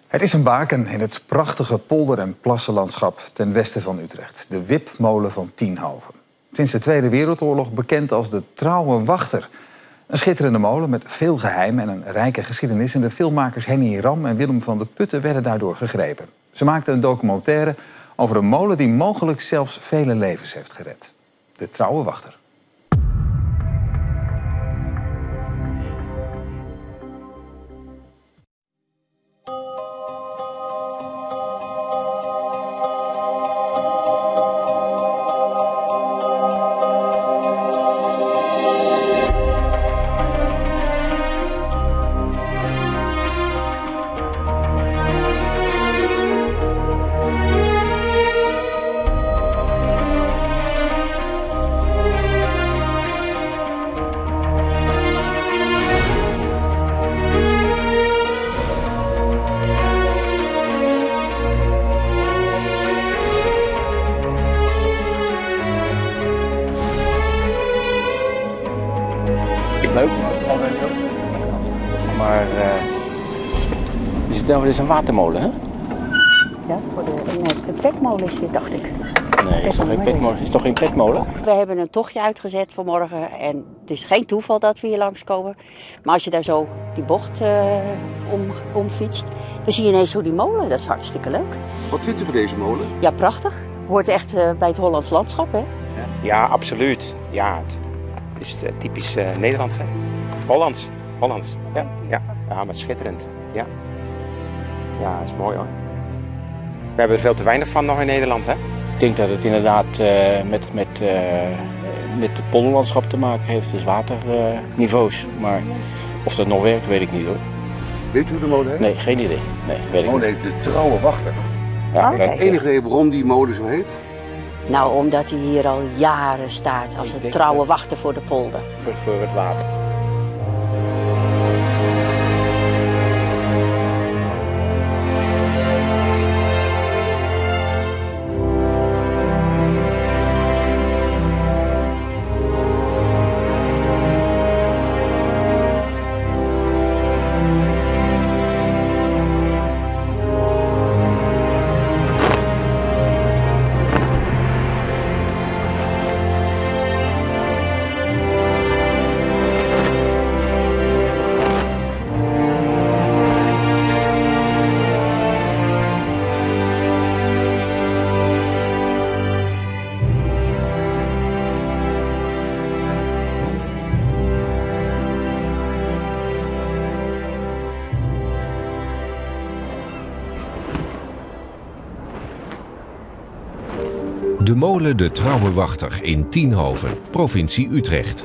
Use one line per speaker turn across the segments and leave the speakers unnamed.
Het is een baken in het prachtige polder- en plassenlandschap ten westen van Utrecht. De Wipmolen van Tienhoven. Sinds de Tweede Wereldoorlog bekend als de Trouwe Wachter. Een schitterende molen met veel geheim en een rijke geschiedenis. En de filmmakers Henny Ram en Willem van de Putten werden daardoor gegrepen. Ze maakten een documentaire over een molen die mogelijk zelfs vele levens heeft gered. De Trouwe Wachter.
Leuk. Maar is het nou, dit is een watermolen, hè?
Ja, voor een petmolen is dit, dacht ik.
Nee, is toch geen petmolen?
We hebben een tochtje uitgezet vanmorgen en het is geen toeval dat we hier langskomen. Maar als je daar zo die bocht om fietst, dan zie je ineens zo die molen. Dat is hartstikke leuk.
Wat vindt u van deze molen?
Ja, prachtig. Hoort echt bij het Hollands landschap, hè?
Ja, absoluut. Ja, het is typisch Nederlands, hè? Hollands. Ja, maar schitterend. Ja, dat is mooi, hoor. We hebben er veel te weinig van nog in Nederland, hè?
Ik denk dat het inderdaad met het polderlandschap te maken heeft, dus waterniveaus. Maar of dat nog werkt, weet ik niet, hoor.
Weet u hoe de molen heet?
Nee, geen idee. Nee, weet ik
De molen
niet.
heet de Trouwe Wachter.
Ja,
Oké.
Het enige idee waarom die molen zo heet?
Nou, omdat hij hier al jaren staat als een trouwe wachter voor de polder.
voor het water.
De molen De Trouwe Wachter in Tienhoven, provincie Utrecht.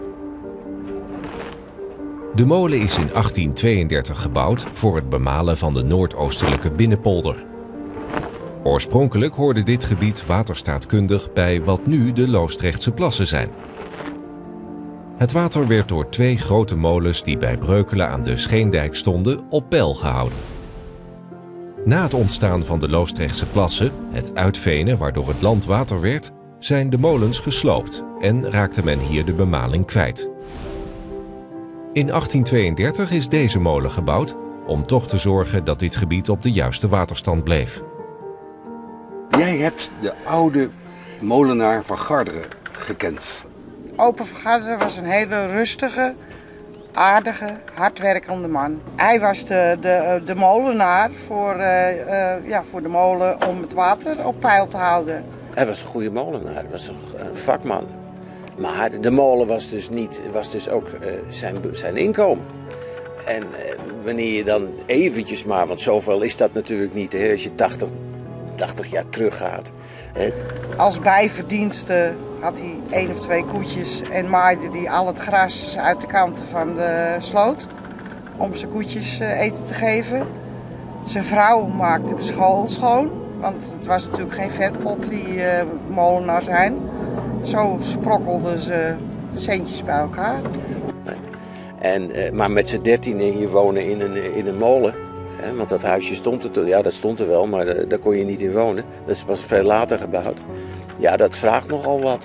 De molen is in 1832 gebouwd voor het bemalen van de noordoostelijke binnenpolder. Oorspronkelijk hoorde dit gebied waterstaatkundig bij wat nu de Loostrechtse plassen zijn. Het water werd door twee grote molens die bij Breukelen aan de Scheendijk stonden op peil gehouden. Na het ontstaan van de Loostrechtse plassen, het uitvenen waardoor het land water werd, zijn de molens gesloopt en raakte men hier de bemaling kwijt. In 1832 is deze molen gebouwd om toch te zorgen dat dit gebied op de juiste waterstand bleef.
Jij hebt de oude molenaar van Garderen gekend.
Opa van Garderen was een hele rustige, aardige, hardwerkende man. Hij was de molenaar voor de molen om het water op peil te houden.
Hij was een goede molenaar, hij was een vakman. Maar de molen was dus ook zijn inkomen. En wanneer je dan eventjes maar, want zoveel is dat natuurlijk niet, hè, als je 80 jaar teruggaat. Hè.
Als bijverdienste had hij 1 of 2 koetjes en maaide hij al het gras uit de kanten van de sloot om zijn koetjes eten te geven. Zijn vrouw maakte de school schoon, want het was natuurlijk geen vetpot die molenaar zijn. Zo sprokkelden ze centjes bij elkaar.
Maar met z'n 13 hier wonen in een molen, hè, want dat huisje stond er, ja dat stond er wel, maar daar kon je niet in wonen. Dat is pas veel later gebouwd. Ja, dat vraagt nogal wat.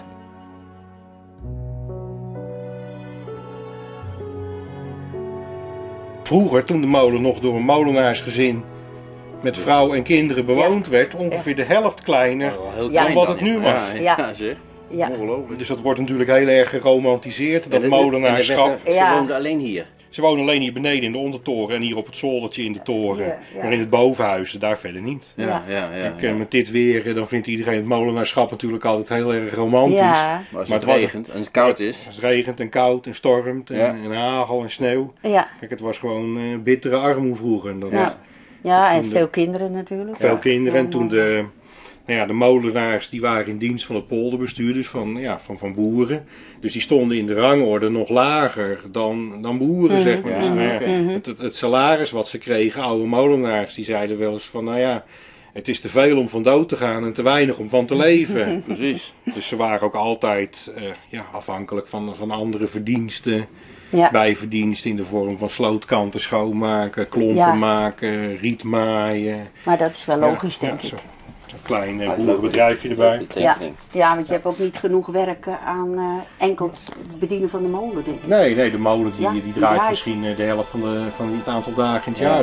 Vroeger, toen de molen nog door een molenaarsgezin met vrouw en kinderen bewoond werd, ongeveer de helft kleiner dan wat het nu was.
Ja, zeg.
Ja.
Ongelooflijk.
Dus dat wordt natuurlijk heel erg geromantiseerd, dat molenaarschap.
Ze woonden alleen hier.
Ze wonen alleen hier beneden in de ondertoren en hier op het zoldertje in de toren. Maar in het bovenhuis, daar verder niet. Met dit weer, dan vindt iedereen het molenaarschap natuurlijk altijd heel erg romantisch.
Ja. Maar als het regent en het koud is.
Als het regent en koud en stormt en hagel en sneeuw.
Ja.
Kijk, het was gewoon bittere armoede vroeger.
En veel kinderen natuurlijk.
Veel kinderen. En toen de molenaars die waren in dienst van het polderbestuur, dus van boeren. Dus die stonden in de rangorde nog lager dan boeren, zeg maar. Dus, het salaris wat ze kregen, oude molenaars, die zeiden wel eens van, het is te veel om van dood te gaan en te weinig om van te leven.
Precies.
Dus ze waren ook altijd afhankelijk van andere verdiensten. Bijverdiensten in de vorm van slootkanten schoonmaken, klompen maken, riet maaien.
Maar dat is wel logisch, denk ik.
Een klein boerenbedrijfje erbij.
Ja, want je hebt ook niet genoeg werk aan enkel het bedienen van de molen, denk ik.
Nee, de molen die draait misschien de helft van het aantal dagen in het jaar.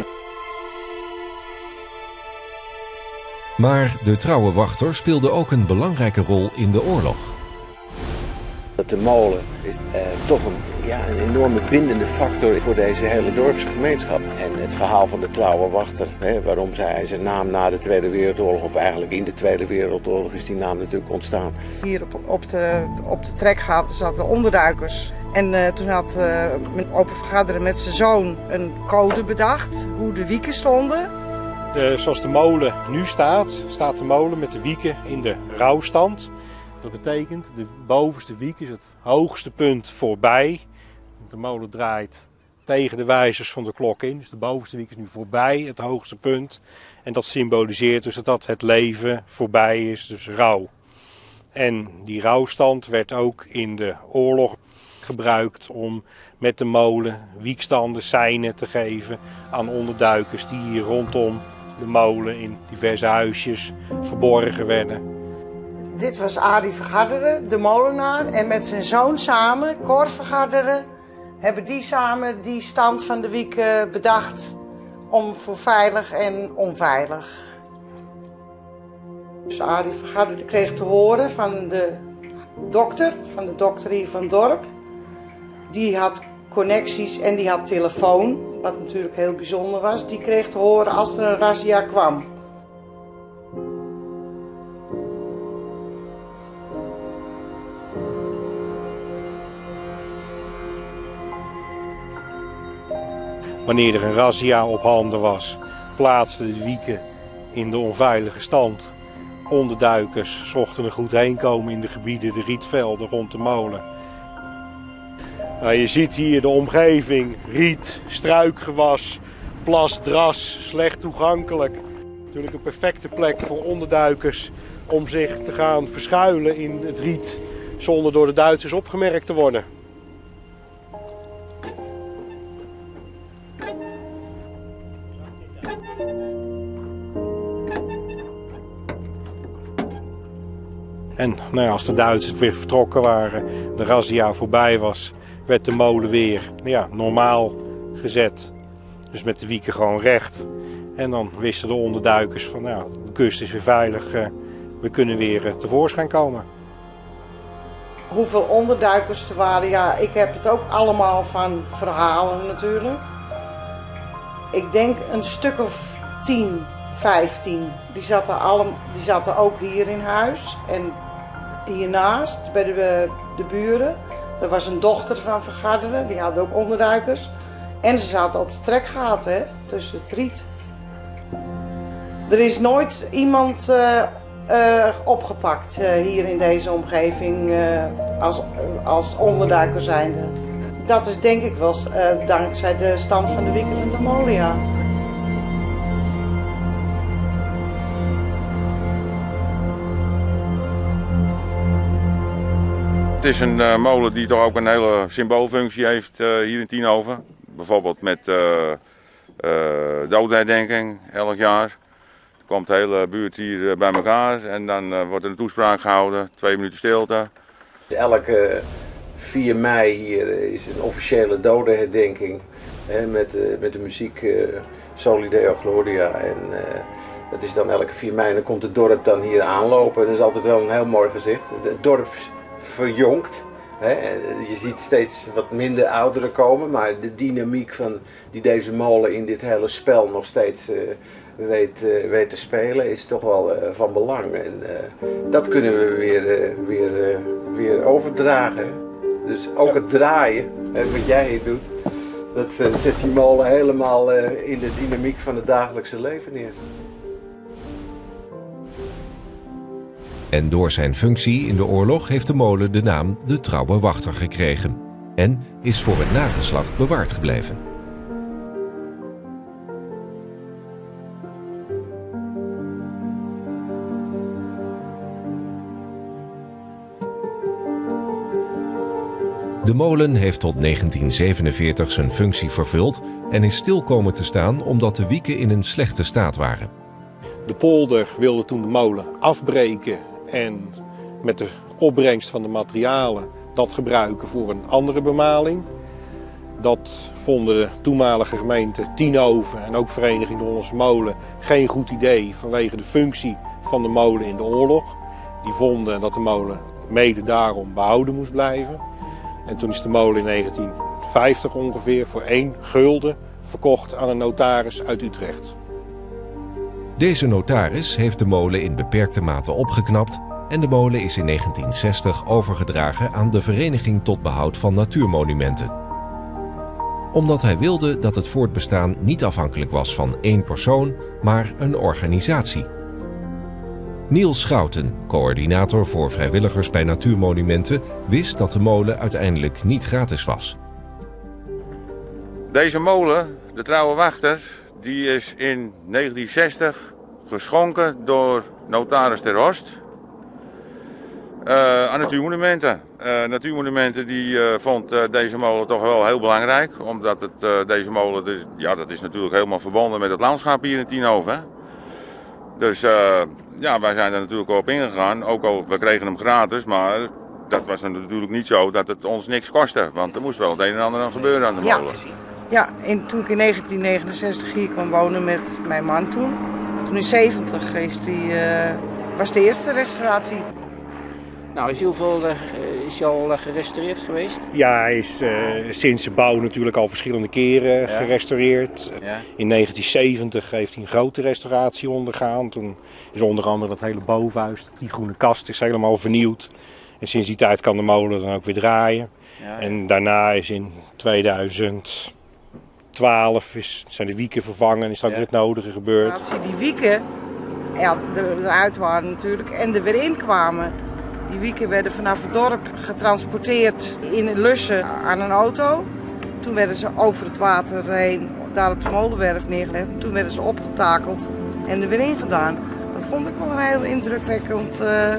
Maar de trouwe wachter speelde ook een belangrijke rol in de oorlog.
De molen is toch een enorme bindende factor voor deze hele dorpsgemeenschap. En het verhaal van de trouwe wachter, waarom hij zijn naam na de Tweede Wereldoorlog, of eigenlijk in de Tweede Wereldoorlog, is die naam natuurlijk ontstaan.
Hier op de trekgaten zaten onderduikers. En toen had mijn opa Vergaderen met zijn zoon een code bedacht, hoe de wieken stonden.
Zoals de molen nu staat de molen met de wieken in de rouwstand. Dat betekent, de bovenste wiek is het hoogste punt voorbij. De molen draait tegen de wijzers van de klok in. Dus de bovenste wiek is nu voorbij, het hoogste punt. En dat symboliseert dus dat het leven voorbij is, dus rouw. En die rouwstand werd ook in de oorlog gebruikt om met de molen wiekstanden, seinen te geven aan onderduikers die hier rondom de molen in diverse huisjes verborgen werden.
Dit was Arie Vergaderen, de molenaar, en met zijn zoon samen, Cor Vergaderen, hebben die samen die stand van de wiek bedacht om voor veilig en onveilig. Dus Arie Vergaderen kreeg te horen van de dokter hier van het dorp. Die had connecties en die had telefoon, wat natuurlijk heel bijzonder was. Die kreeg te horen als er een razzia kwam.
Wanneer er een razzia op handen was, plaatsten de wieken in de onveilige stand. Onderduikers zochten een goed heenkomen in de gebieden, de rietvelden rond de molen. Nou, je ziet hier de omgeving, riet, struikgewas, plas, dras, slecht toegankelijk. Natuurlijk een perfecte plek voor onderduikers om zich te gaan verschuilen in het riet zonder door de Duitsers opgemerkt te worden. En als de Duitsers weer vertrokken waren, de razzia voorbij was, werd de molen weer normaal gezet. Dus met de wieken gewoon recht. En dan wisten de onderduikers van de kust is weer veilig, we kunnen weer tevoorschijn komen.
Hoeveel onderduikers er waren, ik heb het ook allemaal van verhalen natuurlijk. Ik denk een stuk of 10, 15. Die zaten ook hier in huis. En hiernaast, bij de buren, er was een dochter van Vergaderen, die had ook onderduikers. En ze zaten op de trekgaten, tussen het riet. Er is nooit iemand opgepakt hier in deze omgeving als onderduiker zijnde. Dat is denk ik wel dankzij de stand van de wieken van de molen, ja.
Het is een molen die toch ook een hele symboolfunctie heeft hier in Tienhoven. Bijvoorbeeld met dodenherdenking elk jaar. Er komt de hele buurt hier bij elkaar en dan wordt er een toespraak gehouden, 2 minuten stilte.
Elke 4 mei hier is een officiële dodenherdenking met de muziek Soli Deo Gloria. En dat is dan elke 4 mei en dan komt het dorp dan hier aanlopen. En dat is altijd wel een heel mooi gezicht. Het dorp verjongt. Hè? Je ziet steeds wat minder ouderen komen, maar de dynamiek die deze molen in dit hele spel nog steeds weet te spelen is toch wel van belang. En dat kunnen we weer overdragen. Dus ook het draaien, wat jij hier doet, dat zet die molen helemaal in de dynamiek van het dagelijkse leven neer.
En door zijn functie in de oorlog heeft de molen de naam De Trouwe Wachter gekregen. En is voor het nageslacht bewaard gebleven. De molen heeft tot 1947 zijn functie vervuld en is stil komen te staan omdat de wieken in een slechte staat waren.
De polder wilde toen de molen afbreken en met de opbrengst van de materialen dat gebruiken voor een andere bemaling. Dat vonden de toenmalige gemeente Tienhoven en ook Vereniging de Hollandse Molen geen goed idee vanwege de functie van de molen in de oorlog. Die vonden dat de molen mede daarom behouden moest blijven. En toen is de molen in 1950 ongeveer voor 1 gulden verkocht aan een notaris uit Utrecht.
Deze notaris heeft de molen in beperkte mate opgeknapt en de molen is in 1960 overgedragen aan de Vereniging tot Behoud van Natuurmonumenten. Omdat hij wilde dat het voortbestaan niet afhankelijk was van 1 persoon, maar een organisatie. Niels Schouten, coördinator voor vrijwilligers bij Natuurmonumenten, wist dat de molen uiteindelijk niet gratis was.
Deze molen, De Trouwe Wachter, die is in 1960 geschonken door notaris Ter Horst aan Natuurmonumenten. Natuurmonumenten die vond deze molen toch wel heel belangrijk, omdat deze molen, dus, ja, dat is natuurlijk helemaal verbonden met het landschap hier in Tienhoven. Dus ja, wij zijn er natuurlijk op ingegaan, ook al we kregen hem gratis, maar dat was natuurlijk niet zo dat het ons niks kostte, want er moest wel het een en ander aan gebeuren aan de molen.
Ja, en toen ik in 1969 hier kwam wonen met mijn man toen in 70 was de eerste restauratie.
Nou, is hij al gerestaureerd geweest?
Ja, hij is sinds zijn bouw natuurlijk al verschillende keren gerestaureerd.
Ja.
In 1970 heeft hij een grote restauratie ondergaan. Toen is onder andere dat hele bovenhuis, die groene kast, is helemaal vernieuwd. En sinds die tijd kan de molen dan ook weer draaien.
Ja.
En daarna is in 2012 zijn de wieken vervangen en is ook weer het nodige gebeurd.
Die wieken eruit waren natuurlijk en er weer in kwamen. Die wieken werden vanaf het dorp getransporteerd in Lussen aan een auto. Toen werden ze over het water heen, daar op de molenwerf neergelegd. Toen werden ze opgetakeld en er weer in gedaan. Dat vond ik wel een heel indrukwekkend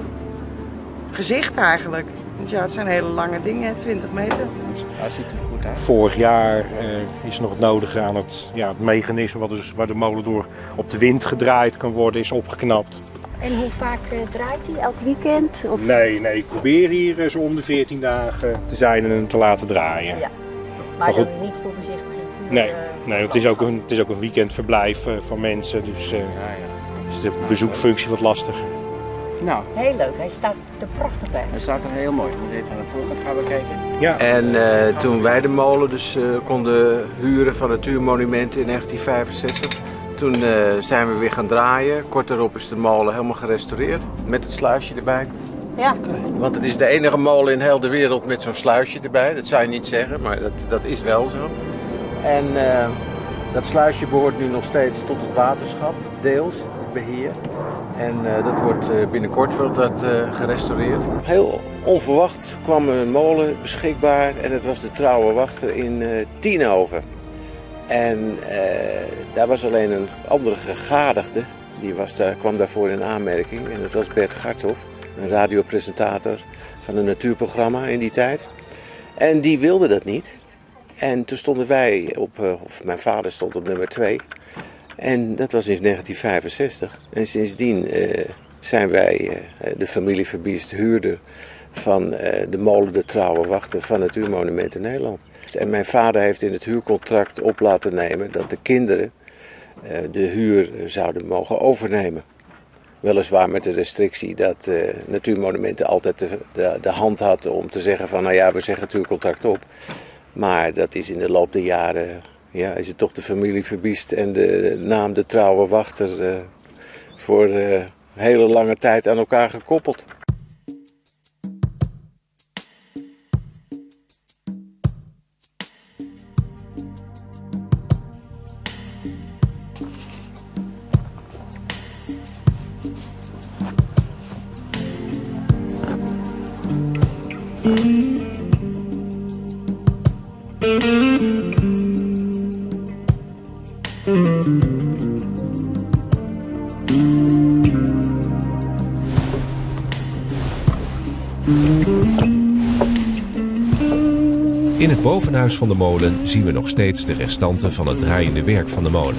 gezicht eigenlijk. Want ja, het zijn hele lange dingen, 20 meter.
Hij ziet er goed uit.
Vorig jaar is nog het nodige aan het mechanisme waar de molen door op de wind gedraaid kan worden, is opgeknapt.
En hoe vaak draait hij? Elk weekend? Of?
Nee, ik probeer hier zo om de 14 dagen te zijn en hem te laten draaien.
Ja. Maar dan niet voor bezichtiging?
Nee, het is ook een weekendverblijf van mensen, dus is de bezoekfunctie wat lastiger.
Nou,
heel leuk, hij staat er prachtig bij.
Hij staat er heel mooi. Ik moet even aan de voorkant gaan bekijken.
Ja. En toen wij de molen dus konden huren van Natuurmonumenten in 1965, toen zijn we weer gaan draaien. Kort daarop is de molen helemaal gerestaureerd met het sluisje erbij.
Ja.
Want het is de enige molen in heel de wereld met zo'n sluisje erbij. Dat zou je niet zeggen, maar dat is wel zo. En dat sluisje behoort nu nog steeds tot het waterschap, deels, het beheer. En dat wordt binnenkort gerestaureerd. Heel onverwacht kwam een molen beschikbaar en dat was de Trouwe Wachter in Tienhoven. En daar was alleen een andere gegadigde, kwam daarvoor in aanmerking. En dat was Bert Garthoff, een radiopresentator van een natuurprogramma in die tijd. En die wilde dat niet. En toen stonden wij of mijn vader stond op nummer 2. En dat was in 1965. En sindsdien zijn wij de familie Verbiest huurder van de molen De Trouwe Wachter van Natuurmonumenten Nederland. En mijn vader heeft in het huurcontract op laten nemen dat de kinderen de huur zouden mogen overnemen. Weliswaar met de restrictie dat Natuurmonumenten altijd de hand had om te zeggen van nou ja, we zeggen het huurcontract op. Maar dat is in de loop der jaren, ja, is het toch de familie Verbiest en de naam de trouwe wachter voor hele lange tijd aan elkaar gekoppeld.
In het bovenhuis van de molen zien we nog steeds de restanten van het draaiende werk van de molen.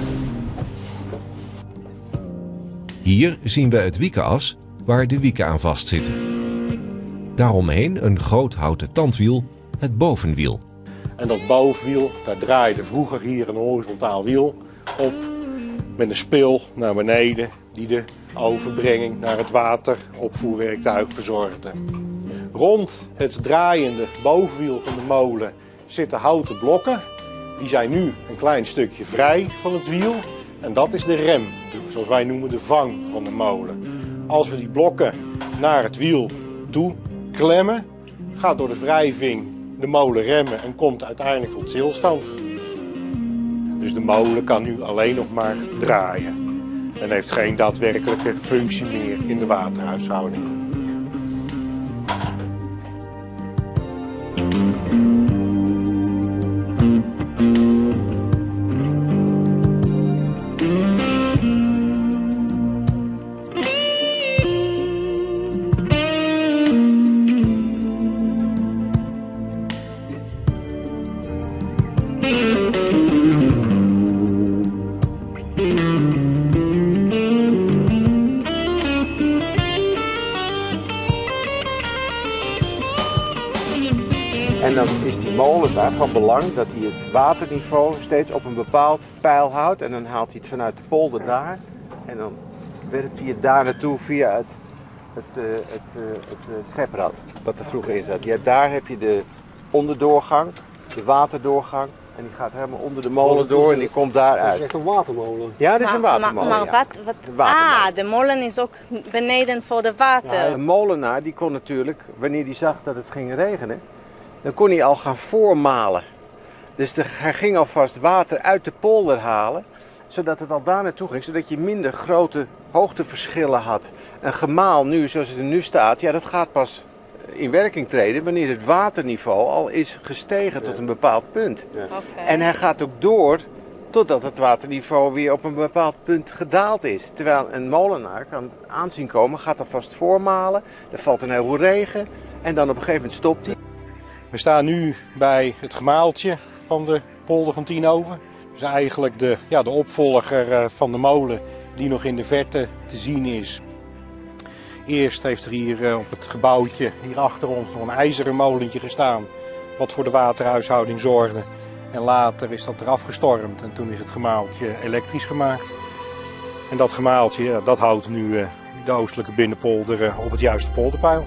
Hier zien we het wiekenas waar de wieken aan vastzitten. Daaromheen een groot houten tandwiel, het bovenwiel.
En dat bovenwiel, daar draaide vroeger hier een horizontaal wiel op met een spil naar beneden die de overbrenging naar het wateropvoerwerktuig verzorgde. Rond het draaiende bovenwiel van de molen zitten houten blokken. Die zijn nu een klein stukje vrij van het wiel. En dat is de rem, zoals wij noemen de vang van de molen. Als we die blokken naar het wiel toe klemmen, gaat door de wrijving de molen remmen en komt uiteindelijk tot stilstand. Dus de molen kan nu alleen nog maar draaien. En heeft geen daadwerkelijke functie meer in de waterhuishouding.
En dan is die molen daar van belang dat hij het waterniveau steeds op een bepaald peil houdt. En dan haalt hij het vanuit de polder daar. En dan werpt hij het daar naartoe via het scheprad wat er vroeger in zat. Daar heb je de onderdoorgang, de waterdoorgang. En die gaat helemaal onder de molen door en die komt daar uit.
Dat is echt een watermolen.
Ja, dat is een watermolen.
Maar wat? De molen is ook beneden voor de water.
Ja, de molenaar die kon natuurlijk, wanneer hij zag dat het ging regenen, dan kon hij al gaan voormalen. Dus hij ging alvast water uit de polder halen, zodat het al daar naartoe ging, zodat je minder grote hoogteverschillen had. Een gemaal nu, zoals het er nu staat, ja, dat gaat pas in werking treden wanneer het waterniveau al is gestegen tot een bepaald punt. Ja. Okay. En hij gaat ook door totdat het waterniveau weer op een bepaald punt gedaald is. Terwijl een molenaar kan aanzien komen, gaat alvast voormalen, er valt een heleboel regen en dan op een gegeven moment stopt hij.
We staan nu bij het gemaaltje van de polder van Tienhoven. Dus eigenlijk de opvolger van de molen die nog in de verte te zien is. Eerst heeft er hier op het gebouwtje hier achter ons nog een ijzeren molentje gestaan, wat voor de waterhuishouding zorgde. En later is dat eraf gestormd en toen is het gemaaltje elektrisch gemaakt. En dat gemaaltje, dat houdt nu de oostelijke binnenpolder op het juiste polderpeil.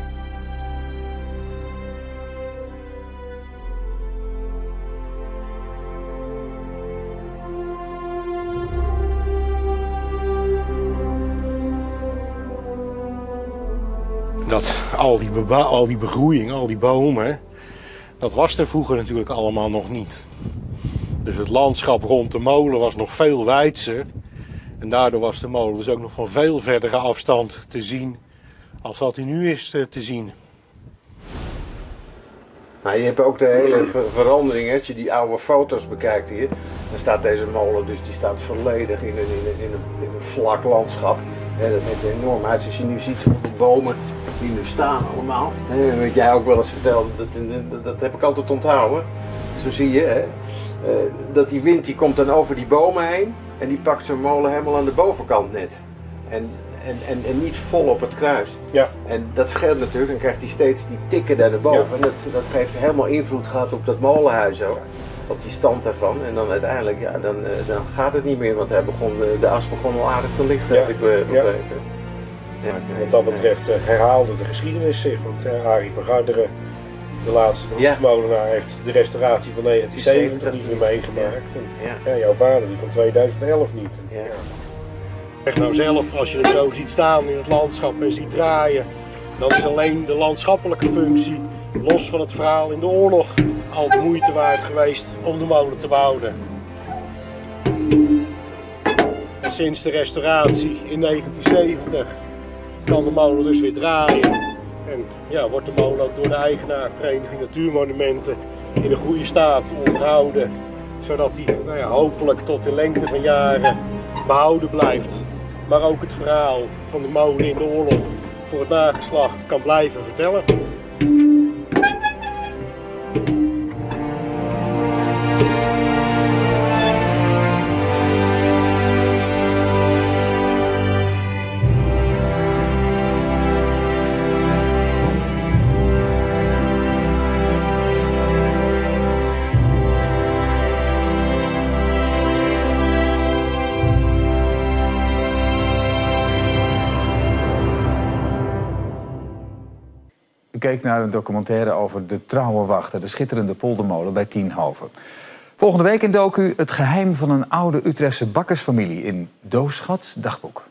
Al die begroeiing, al die bomen, dat was er vroeger natuurlijk allemaal nog niet. Dus het landschap rond de molen was nog veel wijdser. En daardoor was de molen dus ook nog van veel verdere afstand te zien als dat hij nu is te zien.
Nou, je hebt ook de hele verandering, als je die oude foto's bekijkt hier. Dan staat deze molen, dus die staat volledig in een vlak landschap. Ja, dat heeft een enorm uit. Als je nu ziet hoeveel bomen die nu staan allemaal. Wat jij ook wel eens vertelde, dat heb ik altijd onthouden. Zo zie je, hè, dat die wind die komt dan over die bomen heen. En die pakt zo'n molen helemaal aan de bovenkant net. En niet vol op het kruis.
Ja.
En dat scheelt natuurlijk, dan krijgt hij steeds die tikken daar naar boven. Ja. En dat heeft helemaal invloed gehad op dat molenhuis ook. op die stand daarvan. En dan uiteindelijk, ja, dan gaat het niet meer, want de as begon al aardig te lichten, heb ik begrepen. Ja,
wat dat betreft herhaalde de geschiedenis zich. Want Arie van Garderen, de laatste beroepsmolenaar, heeft de restauratie van 1970 niet meer meegemaakt. En jouw vader die van 2011 niet. Zeg nou zelf, als je hem zo ziet staan in het landschap en ziet draaien, dan is alleen de landschappelijke functie, los van het verhaal in de oorlog, al de moeite waard geweest om de molen te behouden. En sinds de restauratie in 1970 kan de molen dus weer draaien. En ja, wordt de molen ook door de eigenaar, Vereniging Natuurmonumenten, in een goede staat onderhouden. Zodat die hopelijk tot de lengte van jaren behouden blijft. Maar ook het verhaal van de molen in de oorlog voor het nageslacht kan blijven vertellen.
U keek naar een documentaire over de trouwe wachter, de schitterende poldermolen bij Tienhoven. Volgende week in docu Het geheim van een oude Utrechtse bakkersfamilie in Doosschats dagboek.